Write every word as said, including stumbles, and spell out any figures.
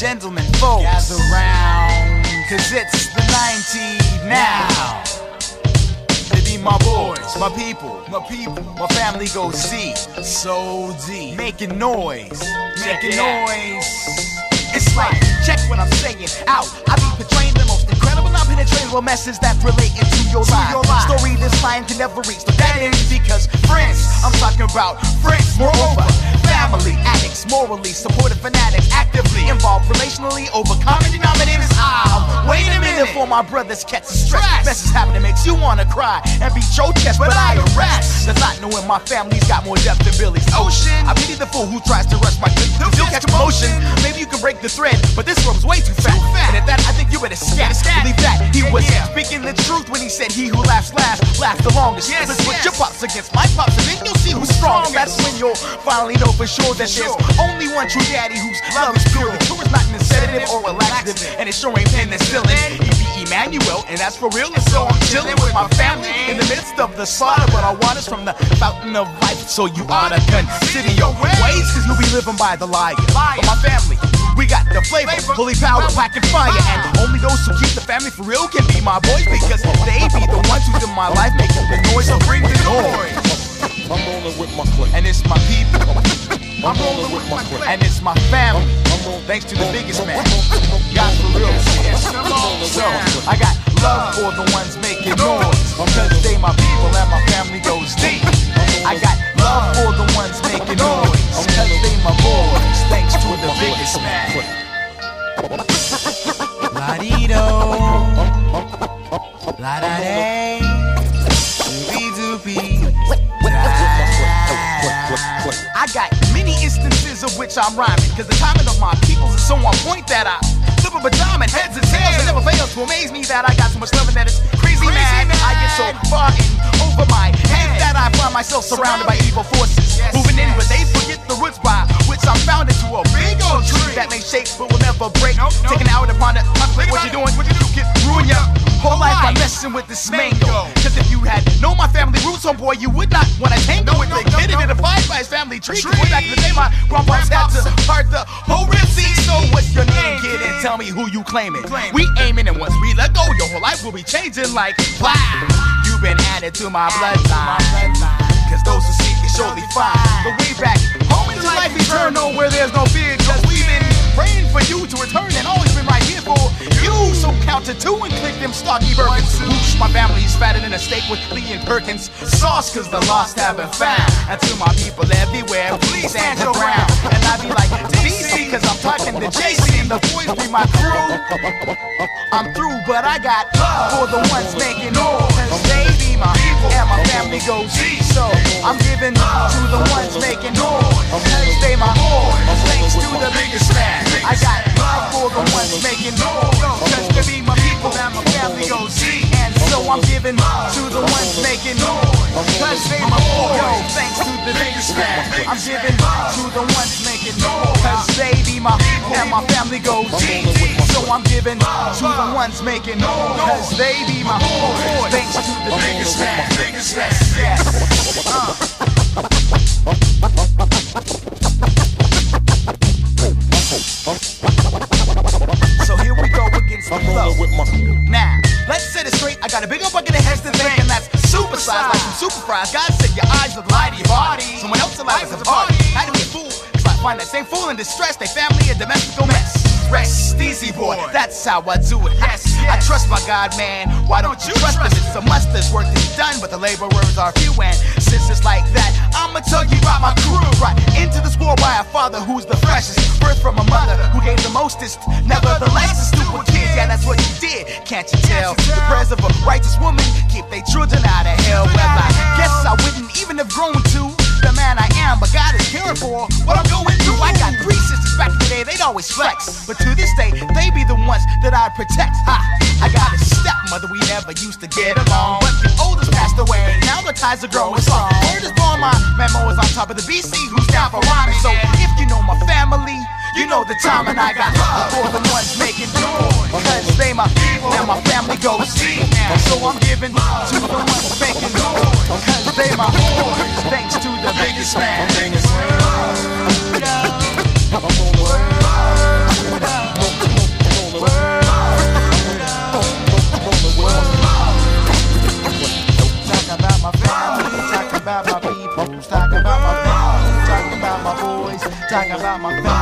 gentlemen, folks, gather round, cause it's the nineties now. They be my boys, my people, my people, my family goes C, so D, making noise, making noise. It's like, check what I'm saying out. I be portraying the most incredible, non-penetratable message that's related to your life. Story this line can never reach the dead end because friends, I'm talking about friends. Moreover, family, addicts, morally supportive fanatics, actively involved relationally over common denominators. I'm wait a minute for my brothers catch the stress. Message happening makes you wanna cry and beat your chest, but I arrest. Cause I know my family's got more depth than Billy's Ocean. I pity the fool who tries to rush my good, still catch emotion. Maybe you can break the thread, but this rope's way too fat. And at that, I think you better scat. Believe that he was speaking the truth when he said he who laughs last, laughs the longest. Let's put your pops against my pops, and then you'll see who's strong. That's when you'll finally know for sure that there's only one true daddy whose love is pure. The truth is not in a sedative or a laxative, and it sure ain't penicillin. He be Emmanuel, and that's for real. And so I'm chilling with my family in the midst of the slaughter, but our water's from the fountain of life. So you oughta consider your ways, cause you'll be living by the liar. But my family, we got the flavor, holy power, packing fire, and only those who keep the family for real can be my boys, because they be the ones who's in my life making the noise. So bring the noise. I'm rolling with my clique, and it's my people. I'm rolling with my clique, and it's my family. Thanks to the biggest man, God for real. So I got love for the ones making noise, because they my people and my family goes deep. I got love for the ones making noise, because they my boys. Thanks to the biggest man. La-dee-do, la-da-day, doobie-doobie. I got many instances of which I'm rhyming, cause the timing of my peoples is so on point that I flip up a dime and heads and tails. It never fails to amaze me that I got so much loving that it's crazy, crazy mad. mad. I get so far in over my head that I find myself surrounded by evil forces, yes, moving in, but they forget the roots by which I'm found into a big old tree that may shake but will never break. Nope, nope. Taking out upon it, what you doing? What you do? Get ruin your whole life by messing with this mango. Cause if you had known my family roots, homeboy, you would not want to tangle with the kid and divide by his family tree. Cause way back in the day, my grandpa's had to part the whole Red Sea. So what's your name, kid? And tell me who you claiming. We aiming, and once we let go, your whole life will be changing like wow. You've been added to my bloodline, cause those who seek it surely find the way back home into life eternal, where there's no fear. Cause we've been praying for you to return and always been right here for you. So count to two and click them stocky Birkins. Whoosh, my family's fatter than a steak with Lee and Perkins sauce, cause the lost haven't found. And to my people everywhere, please stand your ground. And I be like D C, cause I'm talking to J C, and the boys be my crew. I'm through, but I got love for the ones making noise, cause they be my people and my family goes deep. So I'm giving to the ones making noise, cause they my boys. Thanks to the biggest man, I got love for the ones making noise, cause they be my people and my family goes deep. And so I'm giving to the ones making noise, cause they my boys. Yo, thanks to the biggest man, I'm giving to the ones making noise, cause they be my people and my family goes deep. So I'm giving to the ones making noise, cause they be my boys. Thanks to the biggest man, biggest man, yes. Uh. So here we go against the flow. Now, let's set it straight. I got a big old bucket of heads to think, and that's super size, like some super fries. God said your eyes look light to your body. Someone else's life is a party. How do we fool? Cause I find that same fool in distress. They family a domestical mess. Rest easy, boy, that's how I do it. Yes, yes. I trust my God, man. Why don't you trust him? It's a must, there's work to be done, but the laborers are few. And since it's like that, I'ma tell you about my crew. Right into this world by a father who's the freshest, birth from a mother who gave the mostest. Nevertheless, a stupid kid, yeah, that's what you did. Can't you tell? The prayers of a righteous woman keep their children out of hell. Well, I guess I wouldn't even have grown to the man I am, but God is caring for what I'm going through. I got three sisters back in the day, they'd always flex, but to this day, they be the ones that I protect. Ha! I got a stepmother, we never used to get along, but the oldest passed away, now the ties are growing strong. Word is born, my memo is on top of the B C, who's down for rhyming. So if you know my family, you know the time, and I got love for the ones making noise, cause they my people and my family goes deep now. So I'm giving to the ones making noise, cause they my boys. Thanks to the biggest man. Word up. Word up. got my family.